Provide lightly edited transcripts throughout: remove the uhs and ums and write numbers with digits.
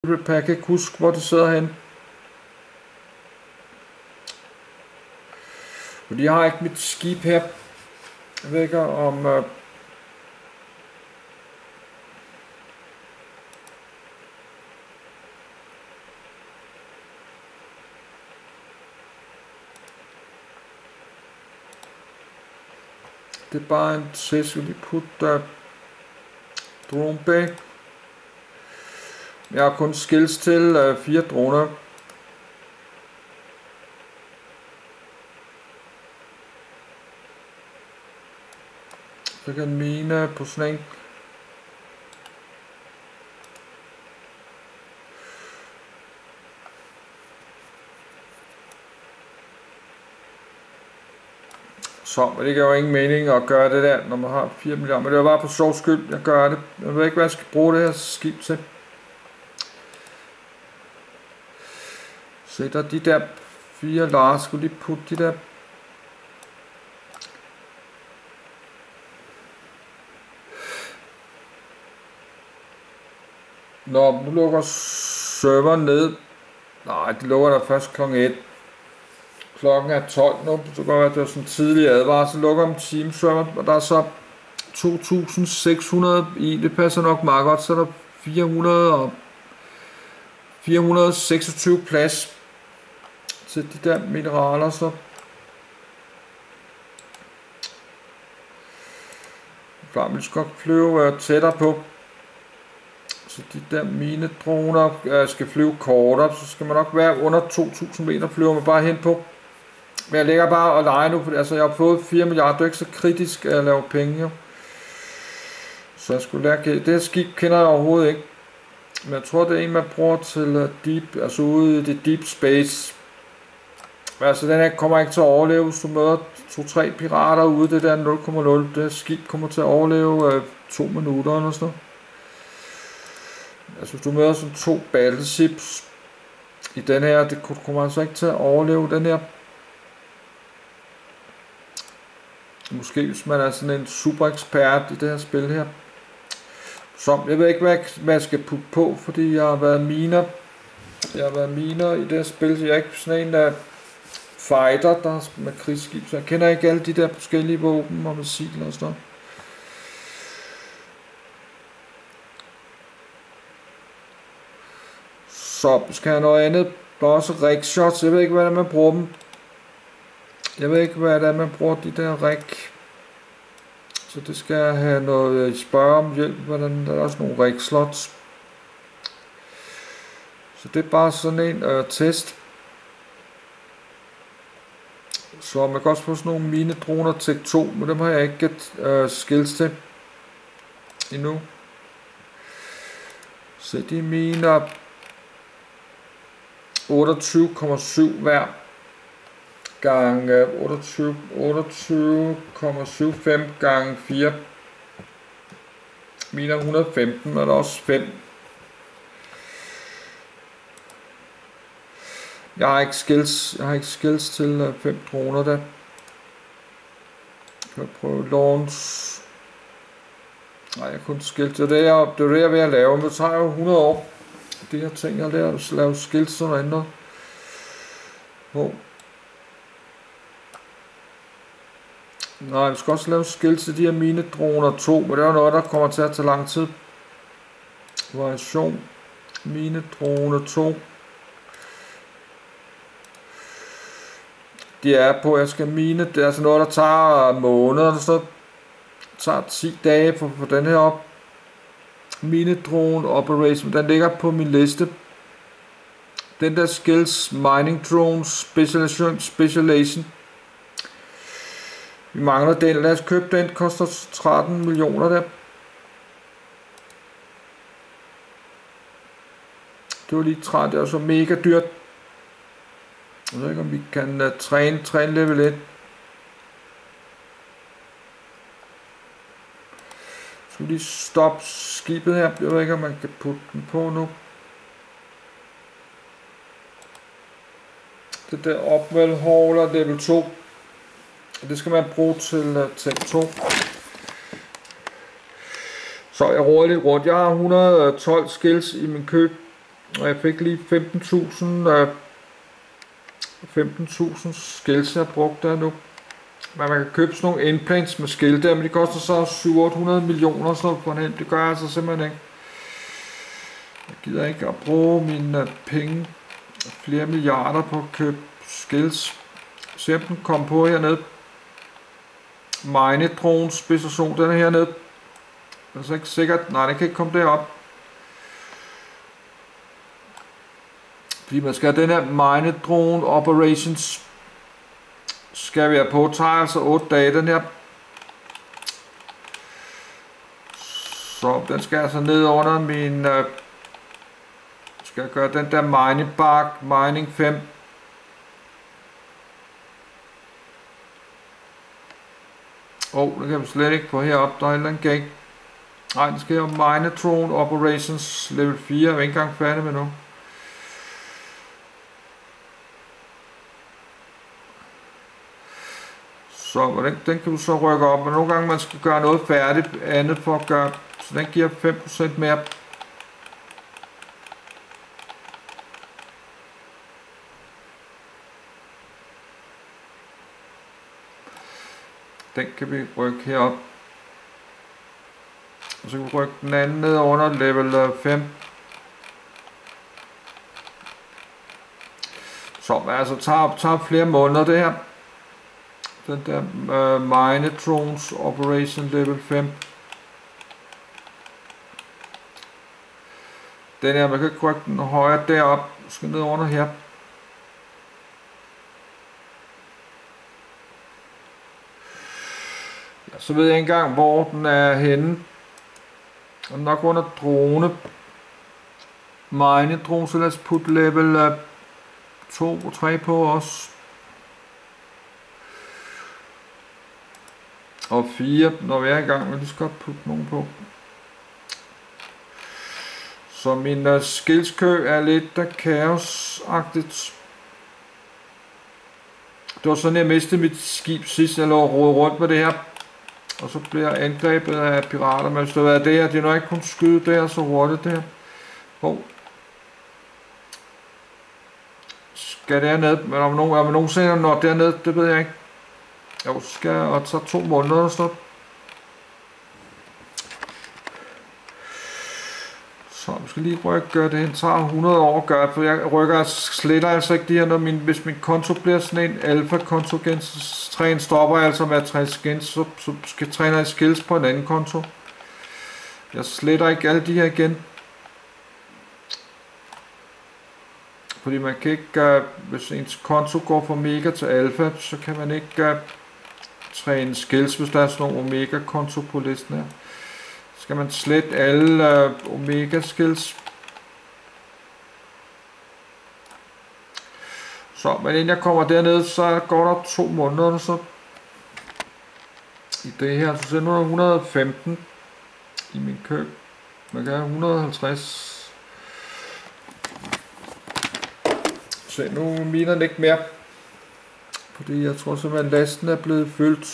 Jeg kan ikke huske, hvor det sidder hen. Fordi jeg har ikke mit skib her. Jeg ved ikke om... Det er bare en test, skal vi putte drone bay. Jeg har kun skills til 4 droner. Så kan mine på sådan en. Så, men det giver jo ingen mening at gøre det der, når man har 4 milliarder. Men det er bare på sjov skyld, jeg gør det. Jeg ved ikke, hvad jeg skal bruge det her skib til. Se, der de der 4 Lars, skulle lige putte de der. Nå, nu lukker serveren ned. Nej, de lukker der først kl. 1. Klokken er 12 nu, så går det sådan en tidlig advarsel. Lukker om teamserver, og der er så 2600 i. Det passer nok meget godt, så er der 426 plads til de der mineraler, så klart, vi skal flyve tættere på. Så de der minedroner skal flyve kortere, så skal man nok være under 2000 meter, flyver man bare hen på. Men jeg ligger bare og leger nu, altså jeg har fået 4 milliarder, det er ikke så kritisk at lave penge jo. Så jeg skulle lære, det her skib kender jeg overhovedet ikke. Men jeg tror det er en man bruger til deep, altså ude i det deep space. Altså den her kommer ikke til at overleve, hvis du møder 2-3 pirater ude, det der 0,0, det skib kommer til at overleve 2 minutter eller sådan noget. Altså hvis du møder sådan 2 battleships i den her, det kommer altså ikke til at overleve den her. Måske hvis man er sådan en super ekspert i det her spil her. Så jeg ved ikke hvad jeg skal putte på, fordi jeg har været miner. Jeg har været miner i det her spil, så jeg er ikke sådan en der fighter, der med krigsskib. Så jeg kender ikke alle de der forskellige våben og missiler og sådan noget. Så vi skal have noget andet. Der er også rig shots. Jeg ved ikke, hvordan man bruger dem. Jeg ved ikke, hvad det er, man bruger de der rig. Så det skal jeg have noget spørge om hjælp. Hvordan der er også nogle rig slots. Så det er bare sådan en test. Så man kan også få sådan nogle minedroner til 2, men dem har jeg ikke skills til endnu. Så de miner 28,7 hver gang 28,75 gange 4 miner 115, og der er også 5. Jeg har ikke skills til 5 droner der. Jeg kan prøve launch. Nej, jeg kunne skills. Det er det jeg er ved at lave, men det tager jo 100 år. De her ting jeg lærer at lave skills og noget andet. Nej, vi skal også lave skills til de her minedroner 2, men det er jo noget der kommer til at tage lang tid. Variation minedrone 2. De er på, jeg skal mine, det er altså noget der tager måneder, så tager 10 dage for den her op. Minedrone operation, den ligger på min liste. Den der skills mining drone specialization. Vi mangler den, lad os købe den, koster 13 millioner der. Det var lige 30, det er så mega dyrt. Jeg ved ikke om vi kan træne level 1. Så lige stoppe skibet her. Jeg ved ikke om man kan putte den på nu. Det der opwell hauler level 2. Det skal man bruge til tab 2. Så jeg roder lidt rundt. Jeg har 112 skills i min køb. Og jeg fik lige 15.000 skills, jeg brugte der nu. Men man kan købe sådan nogle endplanes med skill der, men de koster så 700-800 millioner, så på en hen. Det gør jeg altså simpelthen ikke. Jeg gider ikke at bruge mine penge, flere milliarder, på at købe skills. Se om den kom på hernede. Minedrones specifikation, den er hernede. Det er så ikke sikkert, nej, den kan ikke komme derop. Fordi man skal have den her Minedrone Operations, skal vi have på, tager altså 8 dage, den her. Så den skal altså ned under min, skal jeg gøre den der mining bark, mining 5. Den kan vi slet ikke få heroppe, der er et eller andet gang. Nej, den skal jo Minedrone Operations level 4, jeg er ikke engang færdig med nu. Så den kan du så rykke op, men nogle gange man skal gøre noget færdigt andet for at gøre, så den giver 5% mere. Den kan vi rykke herop. Og så kan vi rykke den anden ned under level 5. Som altså tager flere måneder det her. Den der Minedrones Operation level 5. Den her, man kan ikke rykke den højere derop. Skal ned under her. Ja, så ved jeg ikke engang hvor den er henne. Den er nok under drone. Minedrone, så lad os putte level 2 og 3 på os. Og 4, når vi er i gang, men vi skal godt putte nogen på. Så min skillskø er lidt der kaosagtigt. Det var sådan, jeg mistede mit skib sidst, jeg lå og rode rundt med det her. Og så bliver jeg angrebet af pirater, men hvis det var det her, de nok ikke kunne skyde der så hurtigt der. Skal derned, men om vi nogensinde når derned, det ved jeg ikke. Jo, skal jeg, og så 2 måneder og sådan. Så vi skal lige rykke det hen, tager 100 år at gøre, for jeg rykker sletter altså ikke de her, hvis min konto bliver sådan en alfa konto igen, så trænen stopper jeg altså med at træne skins, så skal træne jeg skills på en anden konto. Jeg sletter ikke alle de her igen. Fordi man kan ikke, hvis ens konto går fra mega til alfa, så kan man ikke træne skills, hvis der er sådan nogle omega konto på listen her. Så skal man slette alle omega skills. Så, men inden jeg kommer derned, så går der 2 måneder, så i det her, så sender jeg 115 i min køb. Man kan have 150. Så nu miner den ikke mere. Fordi jeg tror simpelthen, lasten er blevet fyldt.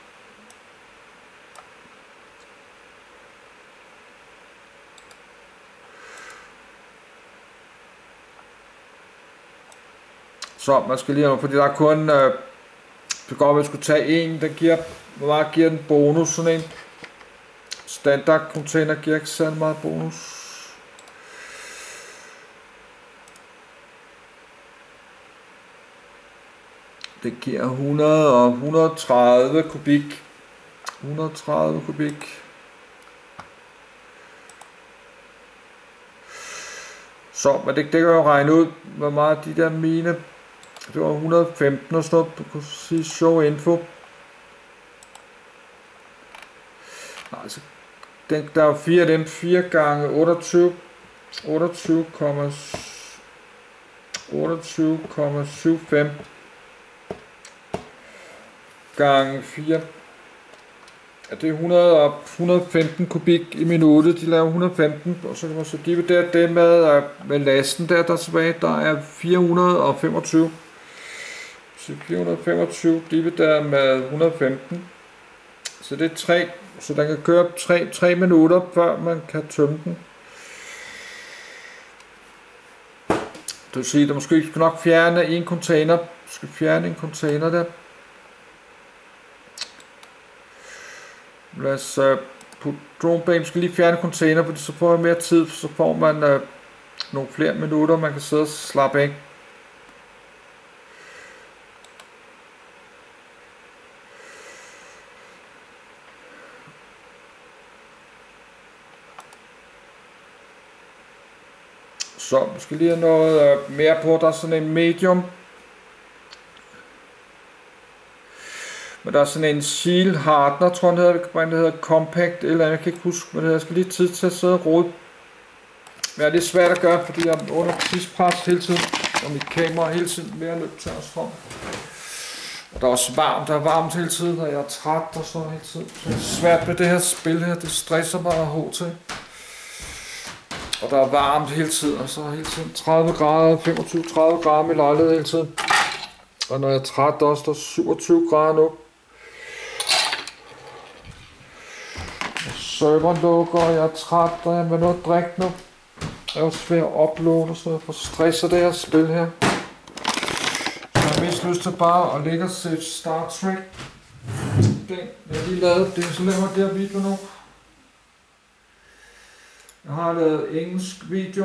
Så man skal lige have, fordi der er kun, det går, at vi skulle tage en, der giver, hvor meget giver den bonus, sådan en. Standard container giver ikke særlig meget bonus. Det giver 100 og 130 kubik. 130 kubik. Så, men det kan jo regne ud, hvor meget de der mine. Det var 115 og sådan noget. Du kunne sige show info. Nej, så der er jo 4 af dem. 4 gange 28. 28,75 gange 4. Ja, det er 115 kubik i minuttet. De laver 115, og så kan man så dividere det med lasten der tilbage. Der er 425. Så 425 divideret med 115. Så det er 3. Så den kan køre 3 minutter, før man kan tømme den. Det vil sige, at du måske skal nok fjerne en container. Du skal fjerne en container der. Lad os putte dronebane. Skal lige fjerne container, fordi så får jeg mere tid. Så får man nogle flere minutter, man kan sidde og slappe af. Så vi skal lige have noget mere på. Der er sådan en medium. Men der er sådan en Seal Hardener, tror jeg det hedder Compact, eller jeg kan ikke huske, hvad det hedder. Jeg skal lige tid til at sidde og rode. Men det er svært at gøre, fordi jeg er under tidspres hele tiden, og mit kamera er hele tiden mere nødt til at strømme. Og der er også varmt, der er varmt hele tiden, og jeg er træt og sådan hele tiden. Så det er svært med det her spil her, det stresser mig hårdt til. Og der er varmt hele tiden, og så hele tiden 30 grader, 25-30 grader med lejlighed hele tiden. Og når jeg er træt også, der er 27 grader nu. Og serveren lukker, og jeg er træt, og jeg vil noget at drikke nu. Jeg er også ved at uploade, så jeg får stress af det her spil her. Så jeg har mest lyst til bare at ligge og se Star Trek. Den, jeg har lige lavet det, så laver jeg det her video nu. Jeg har lavet engelsk video.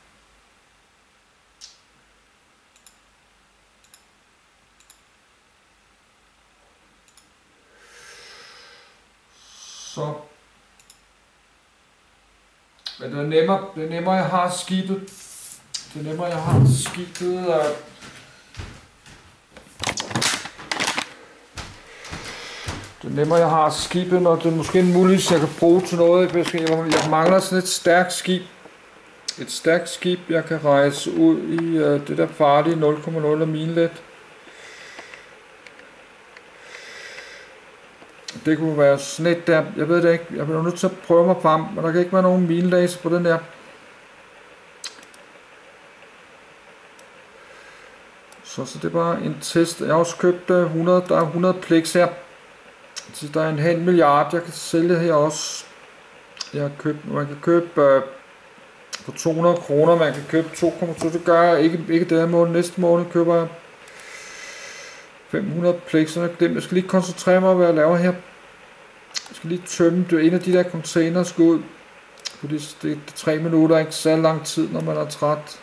Så. Men det er nemmere, jeg har skibet. Det er nemmere, jeg har skibet. Det er nemmere, jeg har skibet, og det er måske en mulighed, jeg kan bruge til noget. Jeg mangler sådan et stærkt skib. Et stærkt skib, jeg kan rejse ud i det der farlige 0,0 milelet. Det kunne være sådan et der. Jeg ved det ikke. Jeg bliver nødt til at prøve mig frem, men der kan ikke være nogen milelæse på den der. Så det er bare en test. Jeg har også købt 100. Der er 100 Plex her. Så der er en halv milliard, jeg kan sælge her også. Jeg har købt, man kan købe for 200 kroner, man kan købe 2,2. Det gør jeg ikke det her måned. Næste måned køber jeg 500 Plex. Jeg skal lige koncentrere mig om, hvad jeg laver her. Jeg skal lige tømme det. En af de der container skal ud. Fordi det er 3 minutter, ikke så lang tid, når man er træt.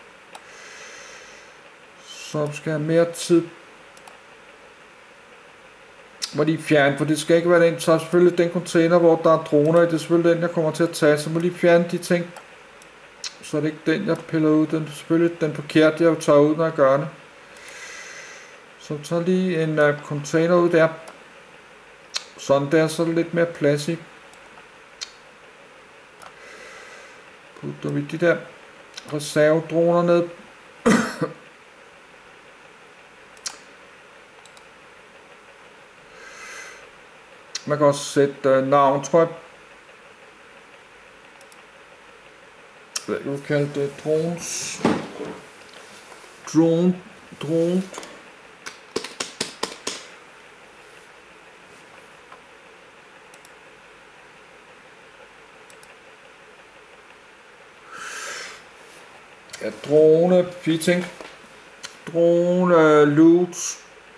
Så skal jeg have mere tid. Hvor de er fjernet, for det skal ikke være den. Så er selvfølgelig den container, hvor der er droner i. Det er selvfølgelig den, jeg kommer til at tage. Så må lige fjerne de ting. Så er det ikke den, jeg piller ud. Den er selvfølgelig den forkerte, jeg tager ud, når jeg gør det. Så tager lige en container ud der. Sådan der, så er der lidt mere plads i. Putter vi de der reservedroner ned. Man kan også sætte navn, tror jeg. Hvad kan du kalde det? Drones. Drone. Ja, drone fitting. Drone loot.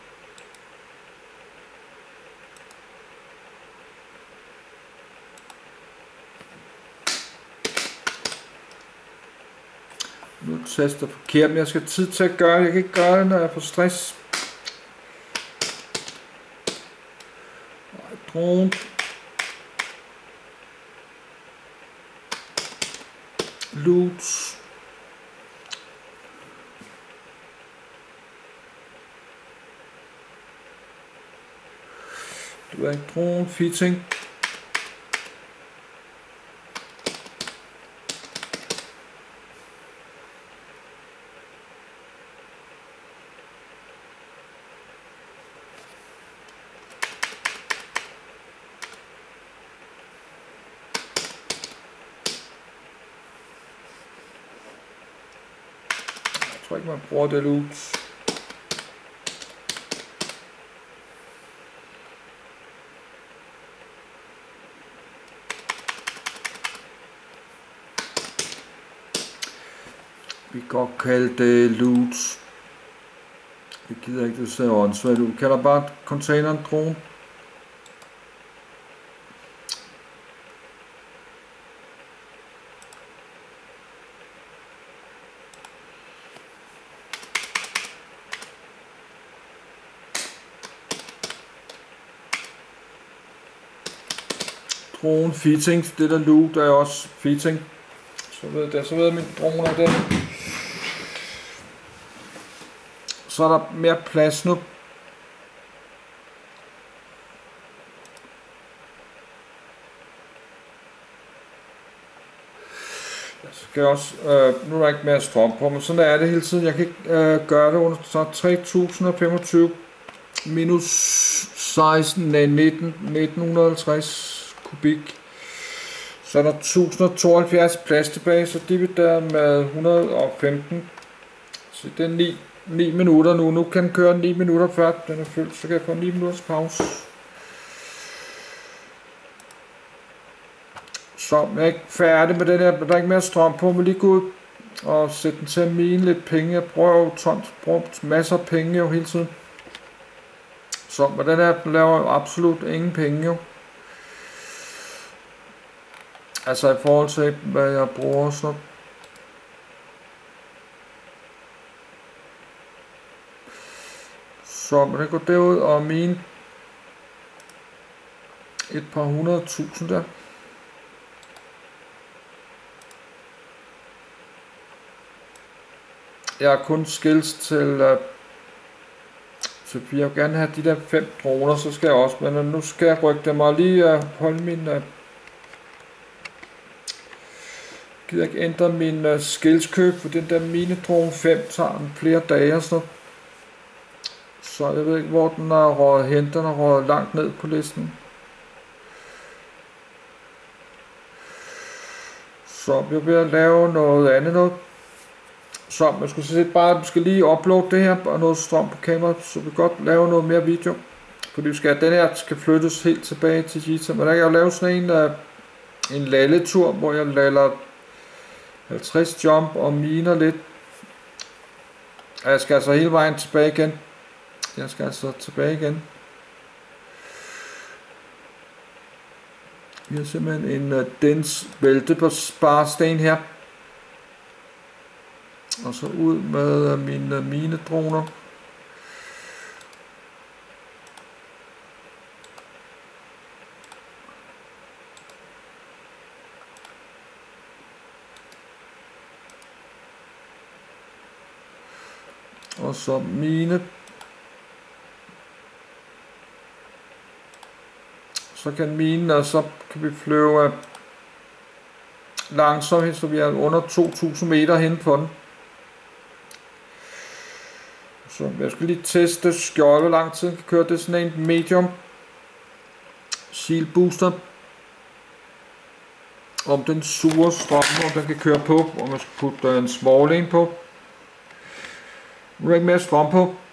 Nu taster forkert, men jeg skal have tid til at gøre det. Jeg kan ikke gøre det, når jeg får stress. Drone. Loot. Det er en drone fitting. Jeg tror ikke, man bruger det loot. Vi kan godt kalde det loot. Vi gider ikke, det ser åndssvagt ud. Vi kalder bare containeren drone. Drone fitting, det der loot er også fitting. Så ved jeg min drone er den. Så er der mere plads nu. Jeg skal også, nu er der ikke mere strøm på, men sådan er det hele tiden. Jeg kan ikke gøre det under så 3025 minus 1950 kubik. Så er der 1072 plads tilbage, så dividerer med 115. Så det er 9 minutter nu. Nu kan den køre 9 minutter før den er fyldt, så kan jeg få 9 minutters pause. Så jeg er ikke færdig med den her, der er ikke mere strøm på, men lige gå ud og sætte den til at mine lidt penge. Jeg bruger masser af penge jo hele tiden. Så med den her, den laver absolut ingen penge jo. Altså i forhold til, hvad jeg bruger, så man kan gå derud og mine et par 100.000 der. Jeg har kun skills til jeg vil gerne have de der 5 droner, så skal jeg også, men nu skal jeg rykke dem og lige holde min gider ikke ændre min skills køb, for den der mine drone 5 tager flere dage og sådan. Så jeg ved ikke, hvor den er røget hen. Den er røget langt ned på listen. Så vi er ved at lave noget andet noget. Så man skal lige uploade det her og noget strøm på kameraet, så vi kan godt lave noget mere video. Fordi den her skal flyttes helt tilbage til Jita. Men der kan jeg lave sådan en lalletur, hvor jeg laller 50 jump og miner lidt. Jeg skal altså hele vejen tilbage igen. Vi har simpelthen en dense bæltebarsten her. Og så ud med mine minedroner. Og så mine. Så kan mine, og så kan vi flyve langsomt, så vi er under 2000 meter hen på den. Så jeg skal lige teste skjold, hvor lang tid kan køre. Det er sådan en medium seal booster. Om den suger strøm, om den kan køre på, og man skal putte en small en på. Nu er der ikke mere strøm på.